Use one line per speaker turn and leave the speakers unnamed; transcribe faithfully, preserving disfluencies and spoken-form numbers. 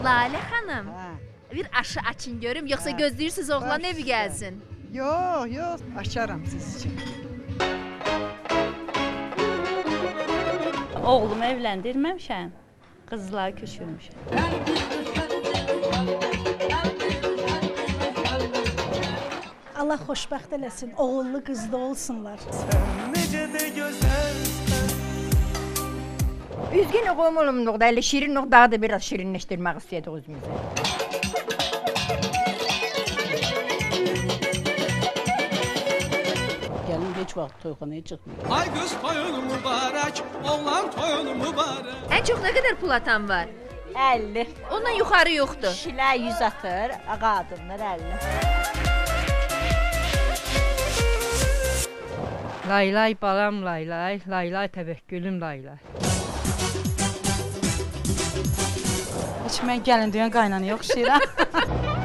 Lalə xanım,
Hə.
bir aşı açın görüm, yoxsa
Hə.
gözləyirsiniz oğlan
Baş
evi
üstə.
gəlsin.
Yox, yox, açaram siz üçün.
Oğlumu evləndirməmişəm, qızlar köçürmüşəm.
Allah xoşbəxt eləsin, oğullu qızlı olsunlar.
Üzgün qoyumluqda, elə şirinlik daha da biraz şirinləşdirmək istədik özümüzü.
Gəlin heç vaxt toyxanaya çıxmıyor.
Ay qız toyun mübarək, oğlan toyun mübarək.
Ən çox nə qədər pul atan var?
əlli.
Ondan yuxarı yoxdur.
Kişilər yüz atır, qadınlar əlli.
Laylay balam laylay, laylay təvəkkülüm laylay.
Heç mən gəlin deyən qaynanaya oxşayıram.